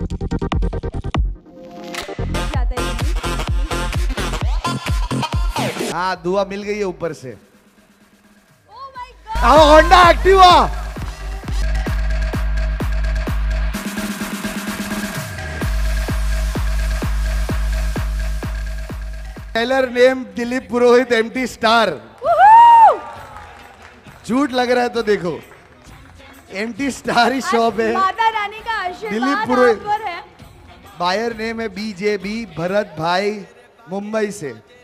हाँ दुआ मिल गई है ऊपर से। Honda Activa. Tailor name Dilip Purohit M T star. झूठ लग रहा है तो देखो, एमटी स्टार ही शॉप है। माता रानी का आशीर्वाद दिलीप पुरोहित आप पर है। बायर नेम है बीजेबी भरत भाई, मुंबई से।